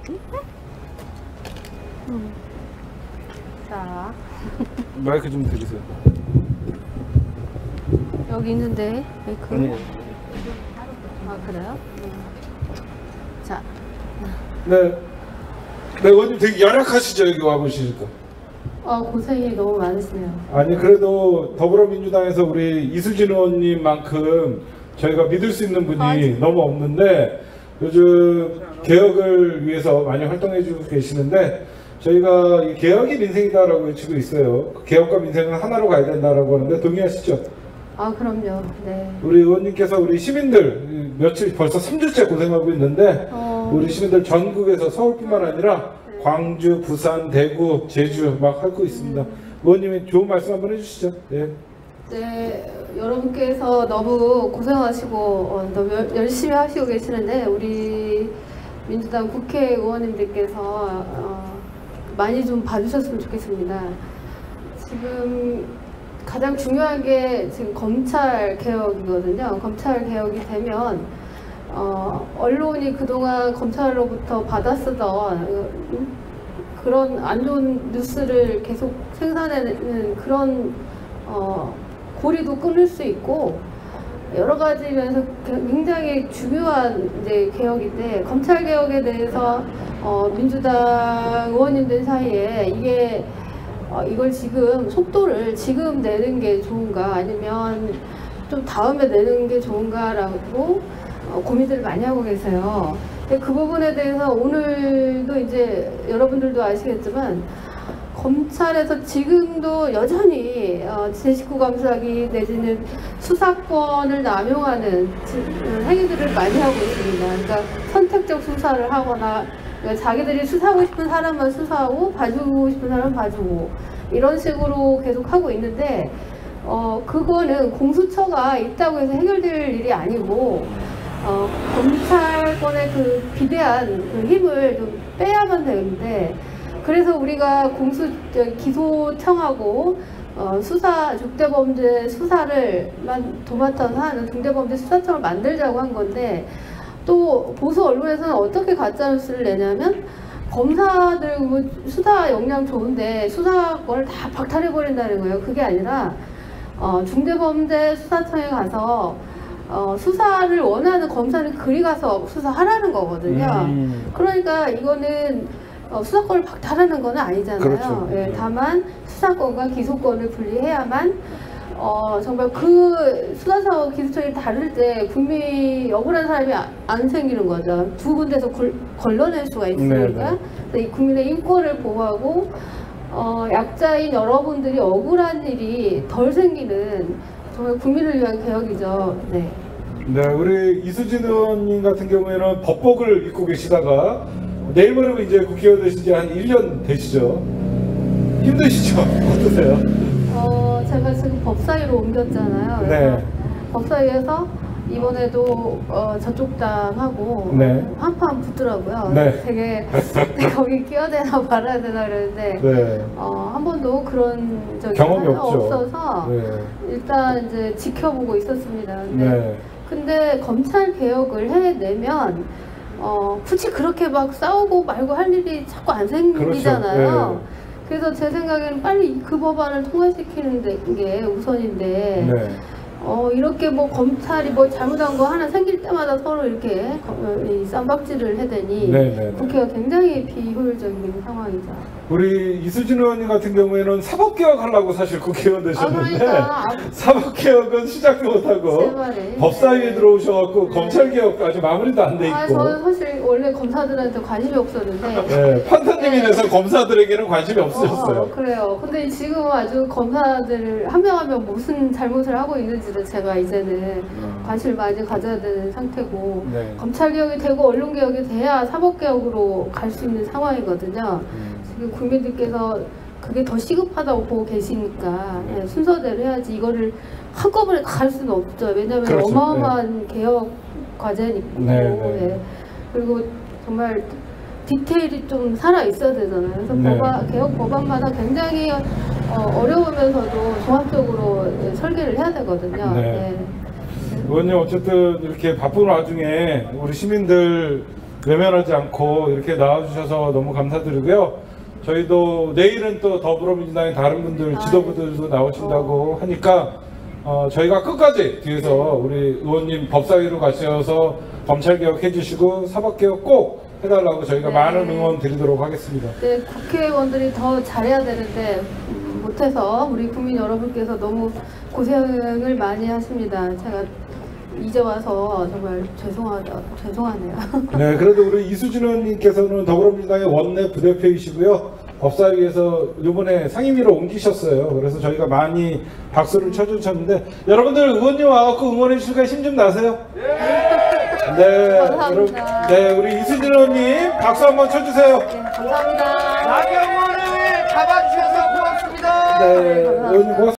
자. 마이크 좀 드리세요. 여기 있는데 마이크. 아니. 아 그래요? 자. 네. 네, 의원님 되게 열악하시죠, 여기 와보시니까. 고생이 너무 많으시네요. 아니, 그래도 더불어민주당에서 우리 이수진 의원님만큼 저희가 믿을 수 있는 분이 너무 없는데, 요즘 개혁을 위해서 많이 활동해 주고 계시는데, 저희가 이 개혁이 민생이다라고 외치고 있어요. 개혁과 민생은 하나로 가야 된다라고 하는데 동의하시죠? 그럼요. 네. 우리 의원님께서 우리 시민들 며칠 벌써 3주째 고생하고 있는데 우리 시민들 전국에서 서울뿐만 아니라 광주, 부산, 대구, 제주 막 하고 있습니다. 의원님이 좋은 말씀 한번 해주시죠. 네. 네, 여러분께서 너무 고생하시고 너무 열심히 하시고 계시는데 우리 민주당 국회의원님들께서 많이 좀 봐주셨으면 좋겠습니다. 지금 가장 중요한 게 지금 검찰 개혁이거든요. 검찰 개혁이 되면 언론이 그동안 검찰로부터 받아쓰던 그런 안 좋은 뉴스를 계속 생산해내는 그런 고리도 끊을 수 있고 여러 가지 면에서 굉장히 중요한 이제 개혁인데 검찰 개혁에 대해서 민주당 의원님들 사이에 이게 이걸 지금 속도를 지금 내는 게 좋은가 아니면 좀 다음에 내는 게 좋은가라고 고민들을 많이 하고 계세요. 근데 그 부분에 대해서 오늘도 이제 여러분들도 아시겠지만 검찰에서 지금도 여전히 제19 감사기 내지는 수사권을 남용하는 행위들을 많이 하고 있습니다. 그러니까 선택적 수사를 하거나 그러니까 자기들이 수사하고 싶은 사람만 수사하고 봐주고 싶은 사람은 봐주고 이런 식으로 계속 하고 있는데 그거는 공수처가 있다고 해서 해결될 일이 아니고 검찰권의 그 비대한 그 힘을 좀 빼야만 되는데 그래서 우리가 기소청하고 수사 중대범죄 수사를만 도맡아서 하는 중대범죄 수사청을 만들자고 한 건데 또 보수 언론에서는 어떻게 가짜뉴스를 내냐면 검사들 수사 역량 좋은데 수사권을 다 박탈해버린다는 거예요. 그게 아니라 중대범죄 수사청에 가서 수사를 원하는 검사는 그리 가서 수사하라는 거거든요. 그러니까 이거는 수사권을 박탈하는 건 아니잖아요. 그렇죠. 예, 다만 수사권과 기소권을 분리해야만 정말 그 수사처와 기소청이 다를 때 국민이 억울한 사람이 안 생기는 거죠. 두 군데서 걸러낼 수가 있으니까 이 국민의 인권을 보호하고 약자인 여러분들이 억울한 일이 덜 생기는 정말 국민을 위한 개혁이죠. 네. 네, 우리 이수진 의원님 같은 경우에는 법복을 입고 계시다가 내일 모레면 이제 국회의원 되신 지 한 1년 되시죠? 힘드시죠? 어떠세요? 제가 지금 법사위로 옮겼잖아요. 네. 법사위에서 이번에도 저쪽 당하고 한판 붙더라고요. 네. 되게 거기 끼어대나 말아야 되나 그랬는데 한 번도 그런 적이 경험이 없어서 일단 이제 지켜보고 있었습니다. 근데 검찰 개혁을 해내면 굳이 그렇게 막 싸우고 말고 할 일이 자꾸 안 생기잖아요. 그렇죠. 그래서 제 생각에는 빨리 그 법안을 통과시키는 게 우선인데 이렇게 뭐 검찰이 뭐 잘못한 거 하나 생길 때마다 서로 이렇게 쌈박질을 해대니 국회가 굉장히 비효율적인 상황이죠. 우리 이수진 의원님 같은 경우에는 사법개혁 하려고 사실 국회의원 되셨는데 사법개혁은 시작도 못하고 법사위에 들어오셔갖고 검찰개혁 아직 마무리도 안 돼 있고 저는 사실 원래 검사들한테 관심이 없었는데 판사님이 돼서 검사들에게는 관심이 없으셨어요. 그래요. 근데 지금 아주 검사들 한 명 한 명 무슨 잘못을 하고 있는지를 제가 이제는 관심을 많이 가져야 되는 상태고 검찰개혁이 되고 언론개혁이 돼야 사법개혁으로 갈 수 있는 상황이거든요. 지금 국민들께서 그게 더 시급하다고 보고 계시니까 순서대로 해야지 이거를 한꺼번에 갈 수는 없죠. 왜냐하면 어마어마한 개혁 과제니까 그리고 정말 디테일이 좀 살아 있어야 되잖아요. 그래서 개혁 법안마다 굉장히 어려우면서도 종합적으로 설계를 해야 되거든요. 의원님 어쨌든 이렇게 바쁜 와중에 우리 시민들 외면하지 않고 이렇게 나와주셔서 너무 감사드리고요. 저희도 내일은 또 더불어민주당의 다른 분들, 지도부들도 나오신다고 하니까 저희가 끝까지 뒤에서 우리 의원님 법사위로 가셔서 검찰개혁 해주시고 사법개혁 꼭 해달라고 저희가 많은 응원 드리도록 하겠습니다. 네, 국회의원들이 더 잘해야 되는데 못해서 우리 국민 여러분께서 너무 고생을 많이 하십니다. 제가 이제 와서 정말 죄송하네요. 네, 그래도 우리 이수진 의원님께서는 더불어민주당의 원내 부대표이시고요. 법사위에서 이번에 상임위로 옮기셨어요. 그래서 저희가 많이 박수를 쳐주셨는데 여러분들 의원님 와갖고 응원해 주시니까 힘 좀 나세요? 네, 감사합니다. 네, 우리 이수진 의원님 박수 한번 쳐주세요. 네, 감사합니다. 나경원을 잡아주셔서 고맙습니다. 네, 의원님 고맙습니다.